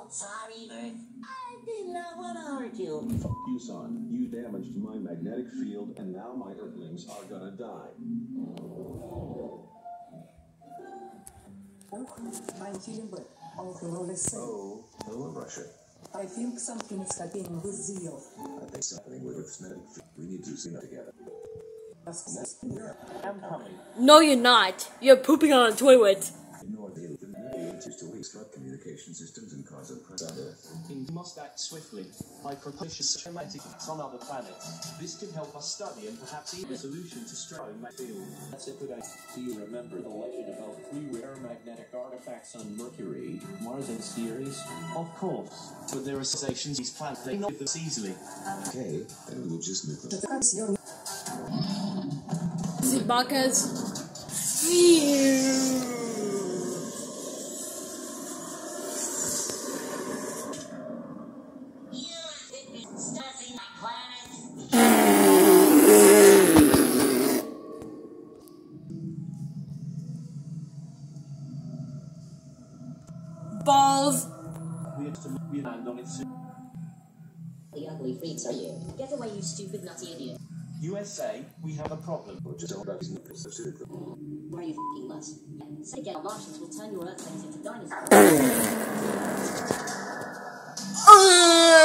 sorry, Earth. I did not want to hurt you. Fuck you, son. You damaged my magnetic field, and now my Earthlings are gonna die. I'm feeling good. Overall, is safe. Oh, hello, Russia. I think something is happening with Zio. I think something with its magnetic field. We need to see that together. I'm coming. No, you're not. You're pooping on a toilet. Ignore the aliens used to disrupt communication systems and cause a press on Earth. We must act swiftly. I propose systematic attacks on other planets. This could help us study and perhaps even a solution to strike my field. That's a good idea. Do you remember the legend about 3 rare magnetic artifacts on Mercury, Mars, and Ceres? Of course. But there are civilizations these planets, they know this easily. Okay, then we'll just nuke them. Zibaka's. Balls. We land on it soon. The ugly freaks are you. Get away, you stupid nutty idiot. USA, we have a problem. Or just don't about these nipples. Where are you f***ing nuts? Say again, Martians will turn your Earthlings into dinosaurs.